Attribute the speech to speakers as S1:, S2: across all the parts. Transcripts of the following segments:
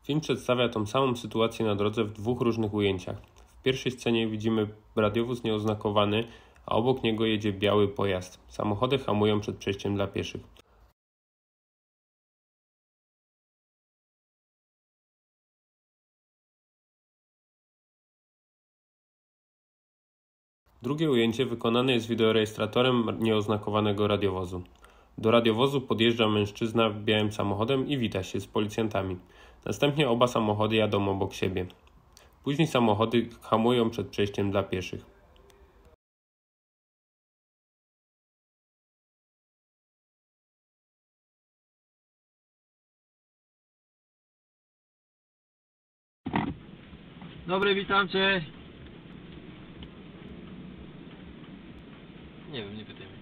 S1: Film przedstawia tą samą sytuację na drodze w dwóch różnych ujęciach. W pierwszej scenie widzimy radiowóz nieoznakowany, a obok niego jedzie biały pojazd. Samochody hamują przed przejściem dla pieszych. Drugie ujęcie wykonane jest wideorejestratorem nieoznakowanego radiowozu. Do radiowozu podjeżdża mężczyzna białym samochodem i wita się z policjantami. Następnie oba samochody jadą obok siebie. Później samochody hamują przed przejściem dla pieszych.
S2: Dobry, witam cię. Nie wiem, nie pytaj mnie.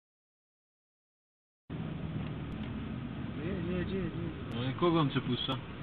S3: Nie.
S2: No i kogo on przepuszcza?